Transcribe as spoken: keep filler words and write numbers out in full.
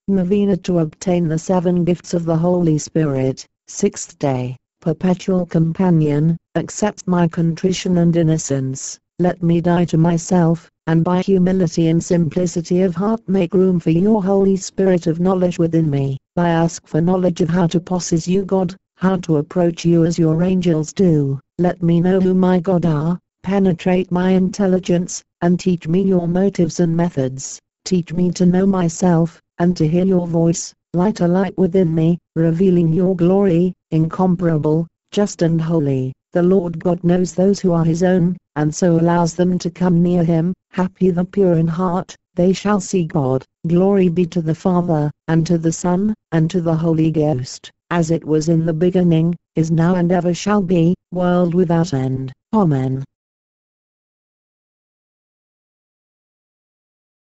Novena to obtain the seven gifts of the Holy Spirit. Sixth day. Perpetual Companion, accept my contrition and innocence. Let me die to myself, and by humility and simplicity of heart make room for your Holy Spirit of knowledge within me. I ask for knowledge of how to possess you, God, how to approach you as your angels do. Let me know who my God are, penetrate my intelligence, and teach me your motives and methods. Teach me to know myself, and to hear your voice. Light a light within me, revealing your glory, incomparable, just and holy. The Lord God knows those who are his own, and so allows them to come near him. Happy the pure in heart, they shall see God. Glory be to the Father, and to the Son, and to the Holy Ghost, as it was in the beginning, is now and ever shall be, world without end. Amen.